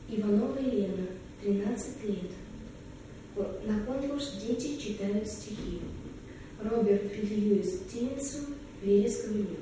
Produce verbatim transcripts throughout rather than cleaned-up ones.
Иванова Елена, тринадцать лет. На конкурс дети читают стихи. Роберт Льюис Стивенсон, «Вересковый мед».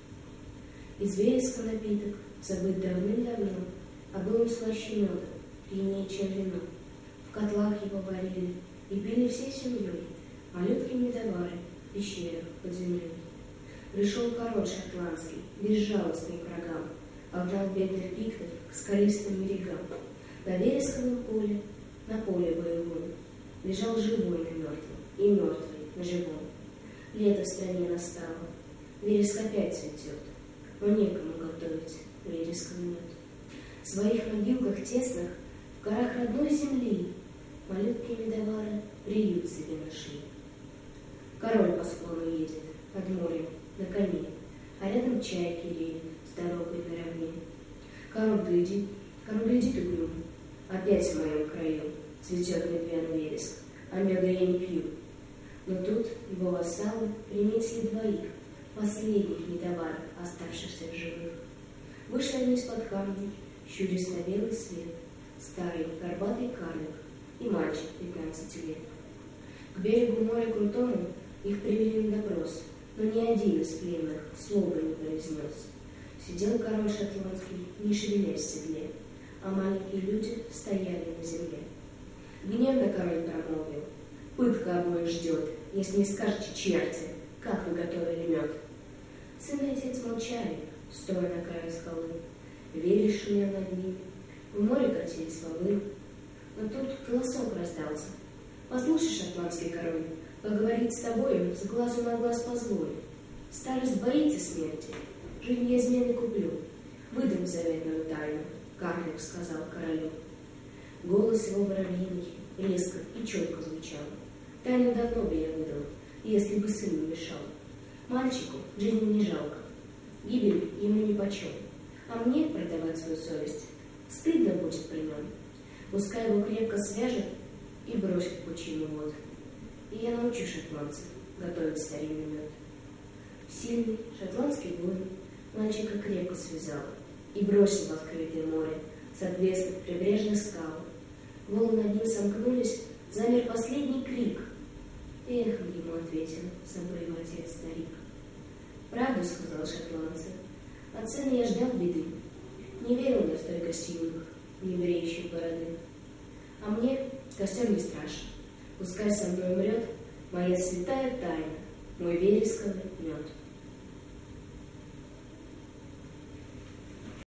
Из вереска напиток, забыт давным-давно, а был он слаще меда, пьянее, чем вино. В котлах его варили и пили всей семьей, малютки-медовары в пещерах под землей. Пришел король шотландский, безжалостный к врагам, погнал бедных пиктов к скалистым берегам. На вересковом поле, на поле боевом, лежал живой на мертвом и мертвый на живом. Лето в стране настало, вереск опять цветет, но некому готовить вересковый мед. В своих могилках тесных, в горах родной земли, малютки-медовары приют себе нашли. Король по склону едет, под морем, на коне, а рядом чайки реют с дорогой наравне. Король глядит, король глядит угрюм, опять в моем краю цветет медвяный вереск, а меда я не пью. Но тут его вассалы приметили двоих, последних медоваров, оставшихся в живых. Вышли они из-под камней, щурясь на белый свет, старый горбатый карлик и мальчик пятнадцати лет. К берегу моря крутому их привели на допрос, но ни один из пленных слова не произнес. Сидел король шотландский, не шевелясь в седле, а маленькие люди стояли на земле. Гневно король промолвил: «Пытка обоих ждет, если не скажете, черти, как вы готовили мед». Сын и отец молчали, стоя на краю скалы. Вереск шумел над ними, в море катились валы. Но тут голосок раздался: «Послушай, шотландский король, поговорить с тобою с глазу на глаз позволю. Старость боится смерти, жизнь я измены куплю. Выдам заветную тайну», — карлик сказал королю. Голос его воробьиный резко и четко звучал. «Тайну давно бы я выдал, если бы сын не мешал. Мальчику жизни не жалко, гибель ему нипочем, а мне продавать свою совесть стыдно будет при нем. Пускай его крепко свяжет и бросит в пучину вод, и я научу шотландцев готовить старинный мед». Сильный шотландский воин мальчика крепко связал и бросил в открытое море с отвесных прибрежных скал. Волны над ним сомкнулись, замер последний крик. Эхом ему ответил с обрыва отец-старик. «Правду сказал шотландцы, от сына я ждал беды. Не верил я в стойкость юных, не бреющих бороды. А мне костер не страшен, пускай со мной умрет моя святая тайна, мой вересковый мед».